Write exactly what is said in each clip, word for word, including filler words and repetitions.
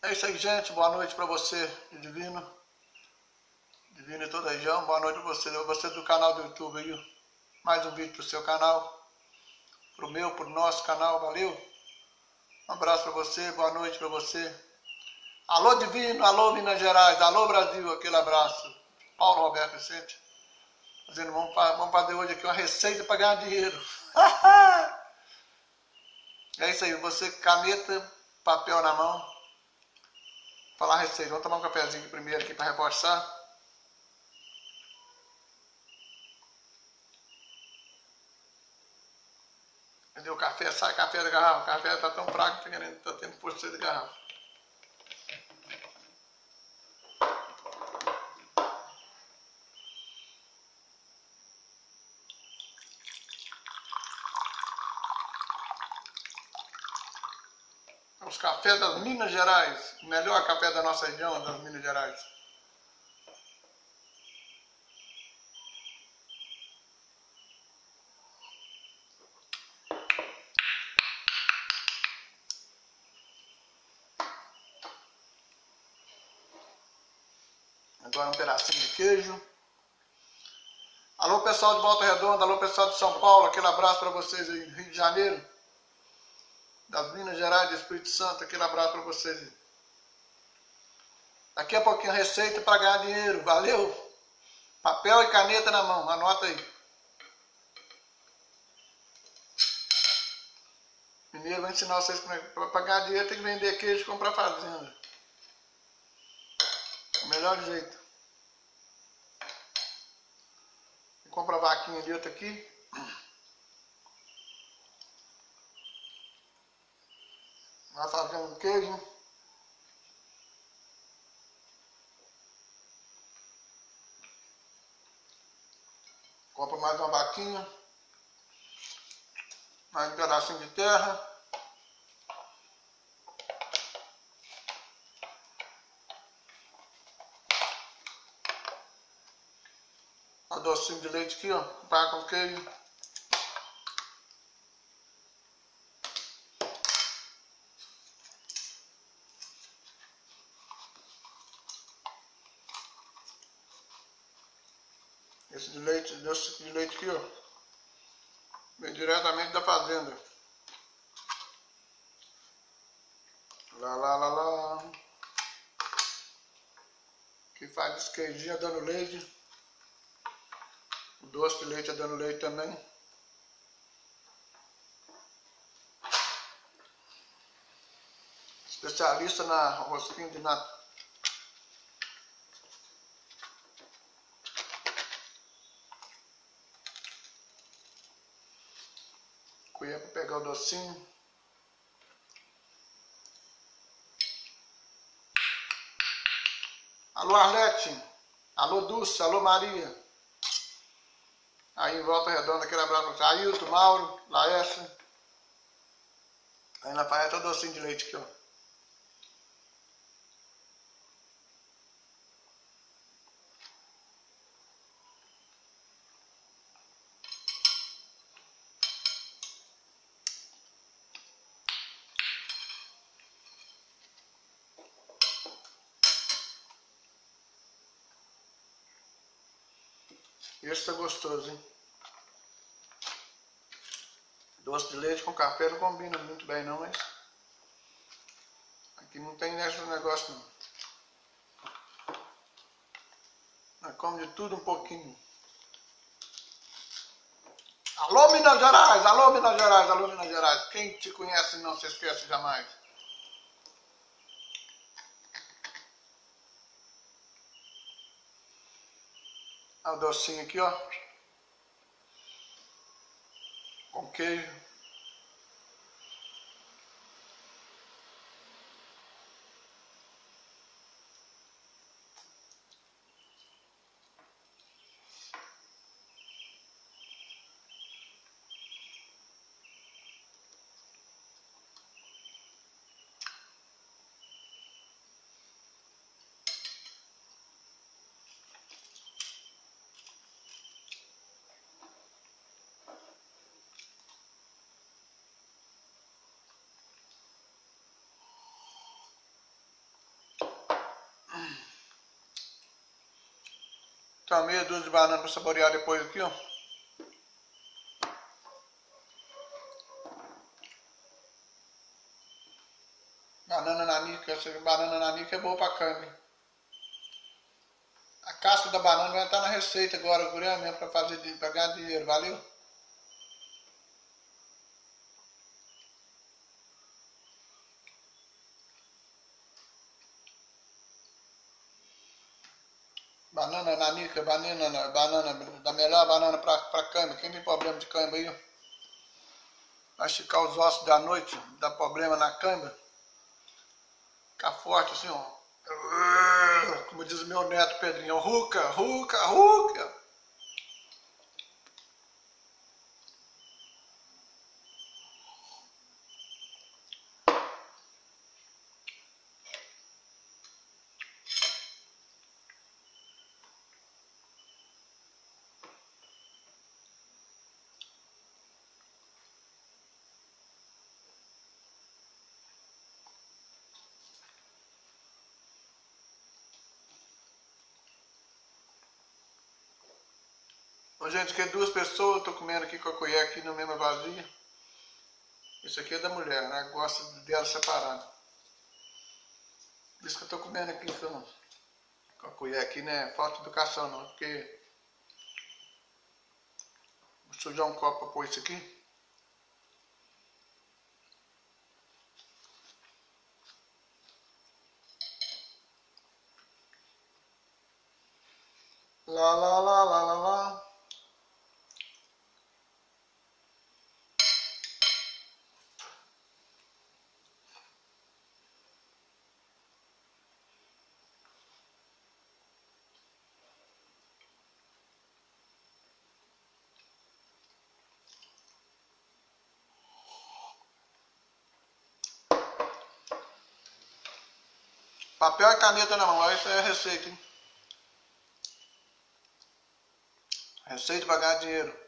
É isso aí, gente. Boa noite para você, Divino. Divino em toda a região. Boa noite para você. Você do canal do YouTube aí. Mais um vídeo pro seu canal. Pro meu, pro nosso canal. Valeu. Um abraço para você. Boa noite para você. Alô, Divino. Alô, Minas Gerais. Alô, Brasil. Aquele abraço. Paulo Roberto Vicente. Fazendo, vamos, vamos fazer hoje aqui uma receita para ganhar dinheiro. É isso aí. Você, caneta, papel na mão. Falar a receita. Vamos tomar um cafezinho primeiro aqui para reforçar. Cadê o café? Sai café da garrafa. O café está tão fraco que está tendo força de garrafa. Os cafés das Minas Gerais. O melhor café da nossa região, das Minas Gerais. Agora um pedacinho de queijo. Alô, pessoal de Volta Redonda. Alô, pessoal de São Paulo. Aquele abraço para vocês aí. Rio de Janeiro. Das Minas Gerais, do Espírito Santo. Aquele abraço para vocês aí. Daqui a pouquinho a receita para ganhar dinheiro. Valeu? Papel e caneta na mão. Anota aí. Primeiro vou ensinar vocês como é que para ganhar dinheiro tem que vender queijo e comprar fazenda. O melhor jeito. Compra a vaquinha de outra aqui. Vai fazendo um queijo. Compra mais uma vaquinha. Mais um pedacinho de terra. Um docinho de leite aqui, ó. Para com queijo. Esse de leite, doce de leite aqui, ó. Vem diretamente da fazenda. Lá, lá, lá, lá. Que faz esse queijinho dando leite. O doce de leite é dando leite também. Especialista na rosquinha de nata. Colher para pegar o docinho. Alô, Arlete. Alô, Dulce. Alô, Maria. Aí em Volta Redonda, aquele abraço. Ailton, Mauro, Laércio. Aí na paia tá o docinho de leite aqui, ó. Esse tá gostoso, hein? Doce de leite com café não combina muito bem não, mas aqui não tem esse negócio não. Nós comemos de tudo um pouquinho. Alô, Minas Gerais! Alô, Minas Gerais! Alô, Minas Gerais! Quem te conhece não se esquece jamais. Olha o docinho aqui, ó. Com queijo. Então, meia dúzia de banana para saborear depois aqui, ó. Banana nanica, essa banana nanica é boa pra câmbio. A casca da banana vai estar na receita agora, agora mesmo, pra fazer, pra ganhar dinheiro, valeu? Banana nanica, banana, banana, da melhor banana pra, pra câmbio. Quem tem problema de câmbio aí, ó. Vai esticar os ossos da noite, dá problema na câmbio. Ficar forte assim, ó. Como diz o meu neto Pedrinho, ruca, ruca, ruca. Bom, gente, aqui é duas pessoas, eu tô comendo aqui com a colher aqui na mesma vasilha. Isso aqui é da mulher, né? Gosta dela separada. Por isso que eu tô comendo aqui com, com a colher aqui, né? Falta de educação não, porque vou sujar um copo pra pôr isso aqui. Lá, lá, lá, lá, lá, lá. Papel e caneta na mão, essa é a receita, hein? Receita para ganhar dinheiro.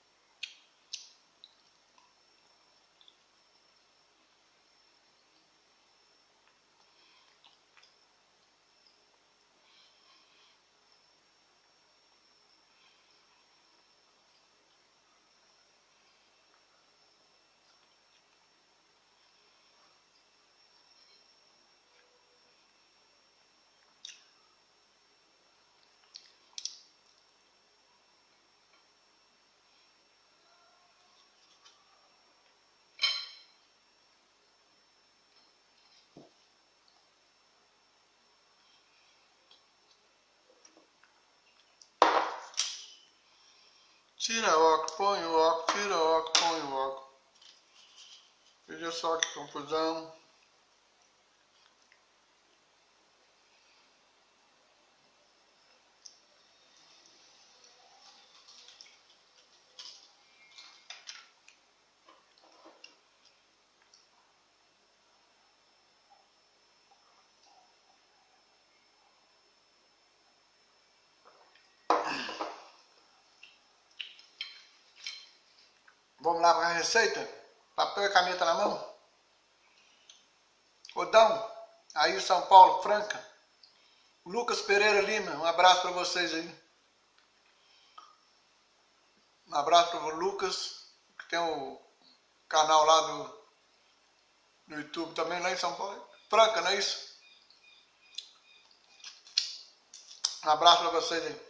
Tira o óculos, põe o óculos, tira o óculos, põe o óculos. Veja só que confusão. Vamos lá para a receita? Papel e caneta na mão. Odão, aí São Paulo, Franca. Lucas Pereira Lima, um abraço para vocês aí. Um abraço para o Lucas, que tem o canal lá do, do YouTube também, lá em São Paulo. Franca, não é isso? Um abraço para vocês aí.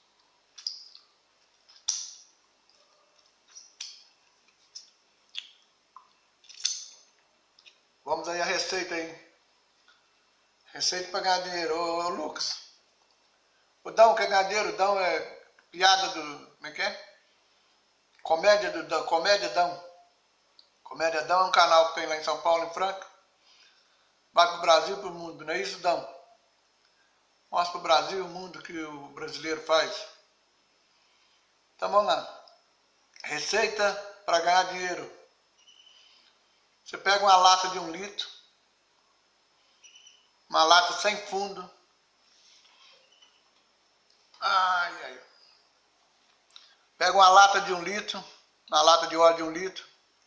Vamos aí a receita aí. Receita para ganhar dinheiro. Ô, ô Lucas. O Dão quer ganhar dinheiro. O Dão é piada do... Como é que é? Comédia do Dão. Comédia Dão. Comédia Dão é um canal que tem lá em São Paulo, em Franca. Vai pro Brasil e pro mundo. Não é isso, Dão? Mostra pro Brasil e o mundo que o brasileiro faz. Então vamos lá. Receita para ganhar dinheiro. Você pega uma lata de um litro, uma lata sem fundo. Ai, ai. Pega uma lata de um litro, uma lata de óleo de um litro,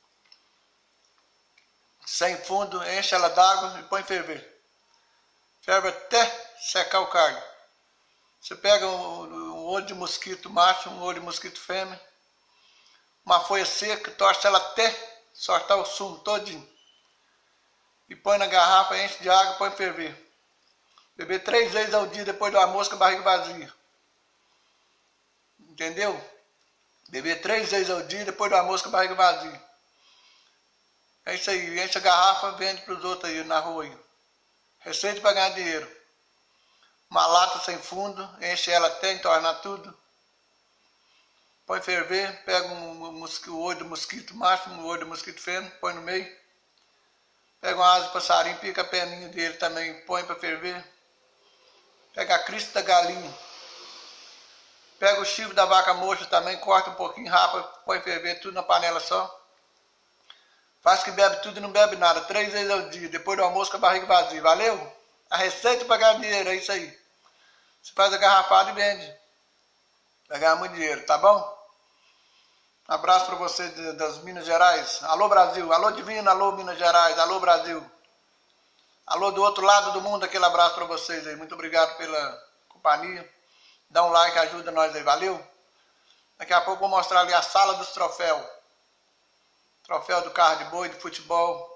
sem fundo, enche ela d'água e põe ferver. Ferve até secar o carne. Você pega um, um olho de mosquito macho, um olho de mosquito fêmea, uma folha seca, torce ela até soltar o sumo todinho. E põe na garrafa, enche de água e põe ferver. Beber três vezes ao dia depois do almoço com a barriga vazia. Entendeu? Beber três vezes ao dia depois do almoço com a barriga vazia. É isso aí, enche a garrafa, vende para os outros aí na rua aí. Receita para ganhar dinheiro. Uma lata sem fundo, enche ela até entornar tudo. Põe ferver, pega um, um, um olho do mosquito macho, um olho do mosquito fêmea, põe no meio. Pega uma asa de passarinho, pica a perninha dele também, põe para ferver. Pega a crista da galinha. Pega o chifre da vaca moça também, corta um pouquinho, rapa, põe ferver tudo na panela só. Faz que bebe tudo e não bebe nada, três vezes ao dia, depois do almoço com a barriga vazia. Valeu? A receita para ganhar dinheiro, é isso aí. Você faz a garrafada e vende. Vai ganhar muito dinheiro, tá bom? Um abraço para você das Minas Gerais. Alô Brasil, alô Divino, alô Minas Gerais, alô Brasil. Alô do outro lado do mundo, aquele abraço para vocês aí. Muito obrigado pela companhia. Dá um like, ajuda nós aí, valeu? Daqui a pouco eu vou mostrar ali a sala dos troféus. Troféu do carro de boi, de futebol.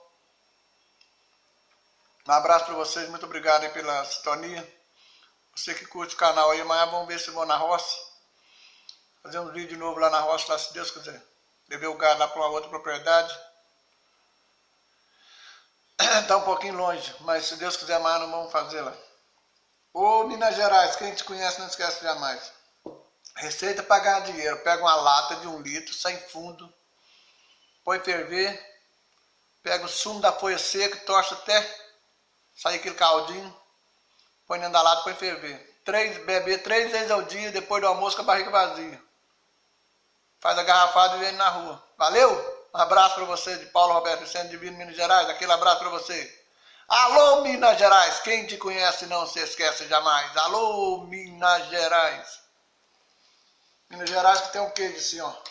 Um abraço para vocês, muito obrigado aí pela sintonia. Você que curte o canal aí, amanhã vamos ver se vou na roça. Fazer um vídeo novo lá na roça, lá se Deus quiser. Levar o gado lá para uma outra propriedade. Está um pouquinho longe, mas se Deus quiser amanhã não vamos fazer lá. Ô Minas Gerais, quem te conhece não esquece jamais. Receita para ganhar dinheiro. Pega uma lata de um litro, sem fundo. Põe ferver. Pega o sumo da folha seca, torce até sair aquele caldinho. Põe dentro da lata, põe ferver. Três, beber três vezes ao dia, depois do almoço com a barriga vazia. Faz a garrafada e vende na rua. Valeu? Um abraço para você de Paulo Roberto Vicente, Divino, Minas Gerais. Aquele abraço para você. Alô, Minas Gerais. Quem te conhece não se esquece jamais. Alô, Minas Gerais. Minas Gerais que tem um queijo assim, ó.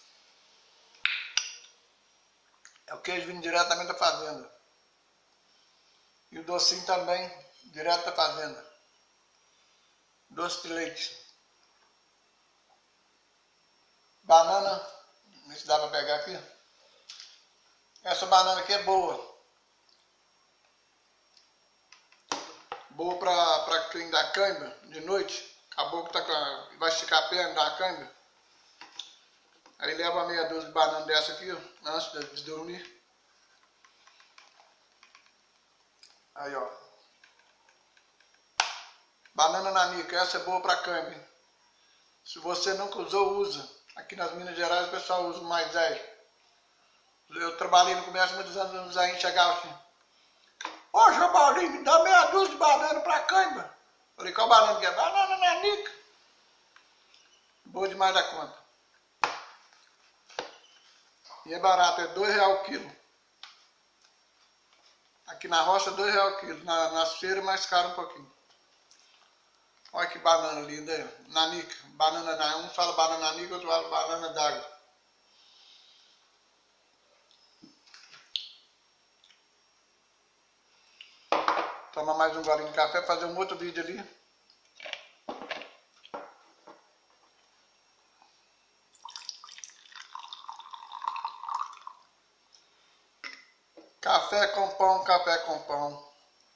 É o queijo vindo diretamente da fazenda. E o docinho também, direto da fazenda. Doce de leite. Banana, não sei se dá para pegar aqui. Essa banana aqui é boa. Boa para para quem dá cãibra de noite. Acabou que tá com a, vai esticar a perna, dá cãibra. Aí leva meia dúzia de banana dessa aqui, ó, antes de dormir. Aí, ó. Banana nanica, essa é boa para cãibra. Se você nunca usou, usa. Aqui nas Minas Gerais o pessoal usa mais velho. Eu trabalhei no comércio muitos anos, uns aí chegavam assim. Ô, João Paulinho, me dá meia dúzia de banana pra cãibra. Falei, qual banana que é? Banana nanica. Boa demais da conta. E é barato, é dois reais o quilo. Aqui na roça é dois reais o quilo. Na, nas feiras é mais caro um pouquinho. Olha que banana linda aí. Nanica. Banana, um fala banana nanica, outro fala banana d'água. Tomar mais um golinho de café, fazer um outro vídeo ali. Café com pão, café com pão.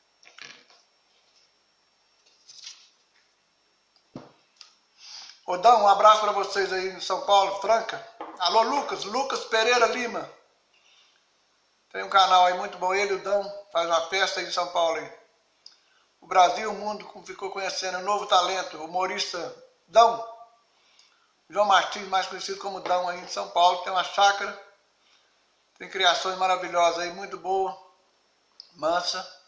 Ô, dá um abraço para vocês aí em São Paulo, Franca. Alô, Lucas, Lucas Pereira Lima. Tem um canal aí muito bom, ele e o Dão, faz uma festa aí em São Paulo aí. O Brasil, o mundo ficou conhecendo um novo talento, o humorista Dão. João Martins, mais conhecido como Dão aí em São Paulo, tem uma chácara, tem criações maravilhosas aí, muito boa, mansa.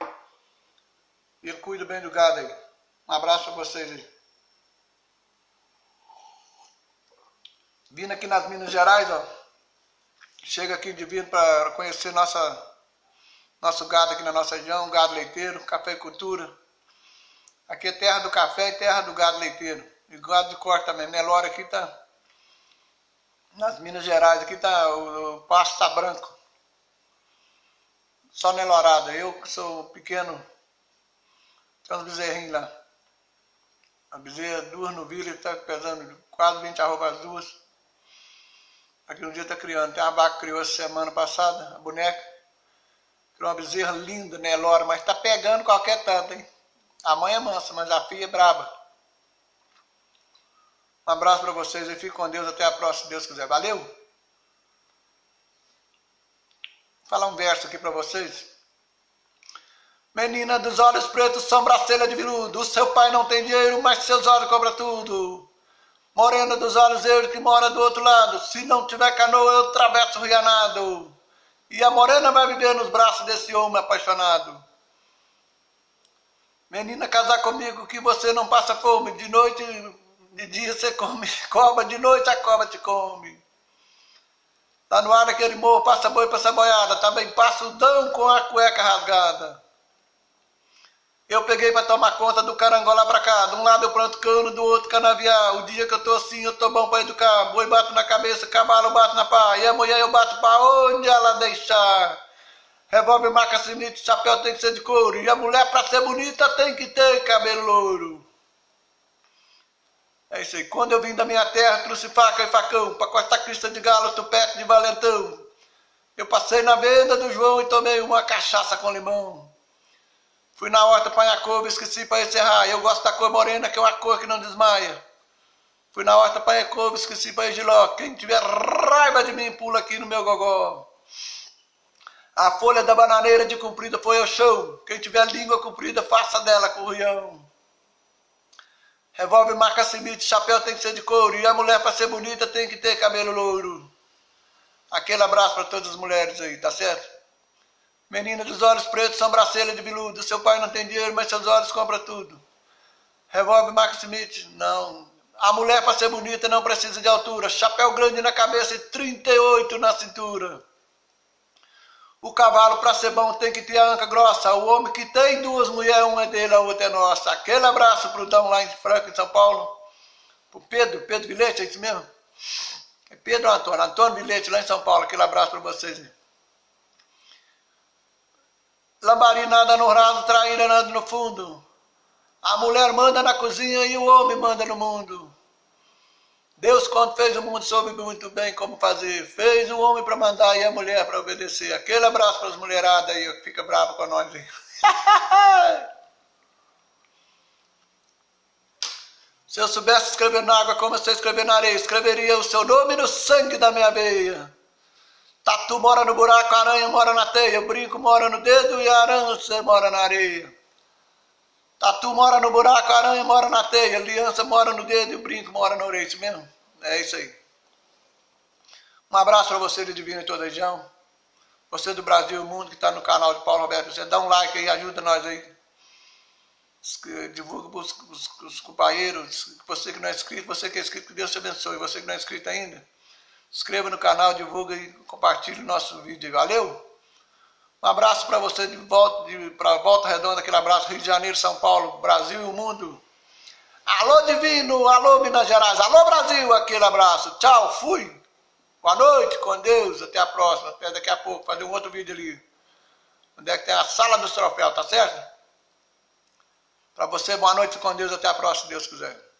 E ele cuida bem do gado aí. Um abraço para vocês aí. Vindo aqui nas Minas Gerais, ó. Chega aqui de vir para conhecer nossa, nosso gado aqui na nossa região, gado leiteiro, cafeicultura. Aqui é terra do café e terra do gado leiteiro. E gado de corte também. Nelore aqui tá. Nas Minas Gerais, aqui tá. O, o pasto tá branco. Só nelorada. Eu que sou pequeno. Tem uns bezerrinhos lá. A bezerra, duas novilhas, está pesando quase vinte arroba as duas. Aqui um dia está criando. Tem uma vaca que criou essa semana passada, a boneca. Criou uma bezerra linda, né, Lora? Mas está pegando qualquer tanto, hein? A mãe é mansa, mas a filha é braba. Um abraço para vocês e fique com Deus. Até a próxima, se Deus quiser. Valeu? Vou falar um verso aqui para vocês. Menina dos olhos pretos, sobrancelha de veludo. O seu pai não tem dinheiro, mas seus olhos cobram tudo. Morena dos olhos verdes que mora do outro lado. Se não tiver canoa, eu atravesso o rio a nado. E a morena vai viver nos braços desse homem apaixonado. Menina, casar comigo que você não passa fome. De noite, de dia você come cobra, de noite a cobra te come. Tá no ar aquele morro, passa boi, passa boiada. Também passa o dão com a cueca rasgada. Eu peguei para tomar conta do carangola lá pra cá. De um lado eu planto cano, do outro canavial. O dia que eu tô assim, eu tô bom para educar. Boi bato na cabeça, cavalo bato na pá. E a mulher eu bato para onde ela deixar. Revólver, marca, cimite, chapéu tem que ser de couro. E a mulher para ser bonita tem que ter cabelo louro. É isso aí. Quando eu vim da minha terra, trouxe faca e facão. Para cortar crista de galo, tupete de valentão. Eu passei na venda do João e tomei uma cachaça com limão. Fui na horta apanhar couve, esqueci para encerrar. Eu gosto da cor morena, que é uma cor que não desmaia. Fui na horta apanhar couve, esqueci para giló. Quem tiver raiva de mim, pula aqui no meu gogó. A folha da bananeira de comprida foi ao chão. Quem tiver língua comprida, faça dela currião. Revólver, marca, cimite, chapéu tem que ser de couro. E a mulher, para ser bonita, tem que ter cabelo louro. Aquele abraço para todas as mulheres aí, tá certo? Menina dos olhos pretos, sobrancelha de veludo. Seu pai não tem dinheiro, mas seus olhos compram tudo. Revólver, marca, cimite, não. A mulher, para ser bonita, não precisa de altura. Chapéu grande na cabeça e trinta e oito na cintura. O cavalo, para ser bom, tem que ter a anca grossa. O homem que tem duas mulheres, uma é dele, a outra é nossa. Aquele abraço pro Dão lá em Franca, em São Paulo. Pro Pedro, Pedro Vilete, é isso mesmo? É Pedro Antônio, Antônio Vilete, lá em São Paulo. Aquele abraço para vocês aí. Lambarinada no raso, traíra nada no fundo. A mulher manda na cozinha e o homem manda no mundo. Deus, quando fez o mundo, soube muito bem como fazer. Fez o homem para mandar e a mulher para obedecer. Aquele abraço para as mulheradas aí, que fica brava com nós aí. Se eu soubesse escrever na água como eu sei escrever na areia, escreveria o seu nome no sangue da minha veia. Tatu mora no buraco, a aranha mora na teia. O brinco mora no dedo e a aranha mora na areia. Tatu mora no buraco, a aranha mora na teia. Aliança mora no dedo e o brinco mora na orelha. Isso mesmo? É isso aí. Um abraço para você de Divino em toda a região. Você do Brasil e o mundo que está no canal de Paulo Roberto. Você dá um like aí, ajuda nós aí. Divulga para os, os, os companheiros. Você que não é inscrito, você que é inscrito, que Deus te abençoe. Você que não é inscrito ainda, se inscreva no canal, divulga e compartilhe o nosso vídeo. Valeu? Um abraço para você de volta, de, para Volta Redonda, aquele abraço, Rio de Janeiro, São Paulo, Brasil e o mundo. Alô Divino, alô Minas Gerais, alô Brasil, aquele abraço. Tchau, fui. Boa noite, com Deus, até a próxima. Até daqui a pouco, fazer um outro vídeo ali. Onde é que tem a sala dos troféus, tá certo? Para você, boa noite, com Deus, até a próxima, se Deus quiser.